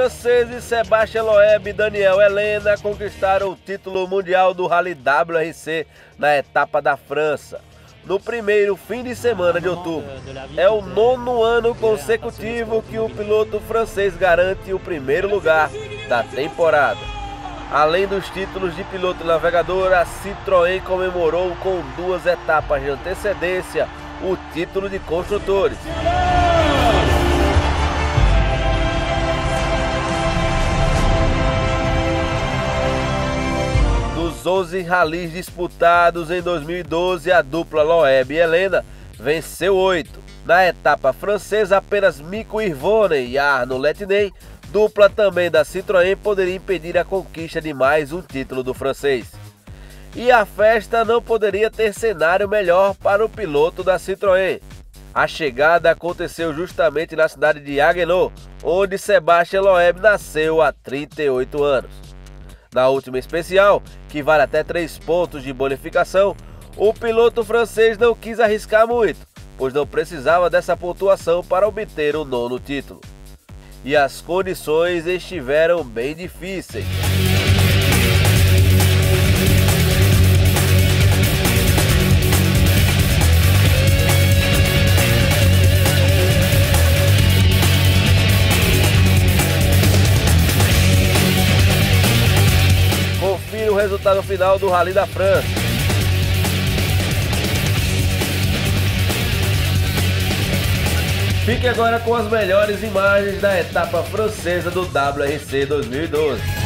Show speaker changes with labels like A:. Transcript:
A: franceses Sébastien Loeb e Daniel Helena conquistaram o título mundial do Rally WRC na etapa da França, no primeiro fim de semana de outubro. É o 9º ano consecutivo que o piloto francês garante o primeiro lugar da temporada. Além dos títulos de piloto e navegador, a Citroën comemorou com 2 etapas de antecedência o título de construtores. Dos 11 rallies disputados em 2012, a dupla Loeb e Helena venceu 8. Na etapa francesa, apenas Mikko Hirvonen e Arno Lettinen, dupla também da Citroën, poderia impedir a conquista de mais um título do francês. E a festa não poderia ter cenário melhor para o piloto da Citroën. A chegada aconteceu justamente na cidade de Haguenau, onde Sébastien Loeb nasceu há 38 anos. Na última especial, que vale até 3 pontos de bonificação, o piloto francês não quis arriscar muito, pois não precisava dessa pontuação para obter o 9º título. E as condições estiveram bem difíceis. Confira o resultado final do Rally da França. Fique agora com as melhores imagens da etapa francesa do WRC 2012.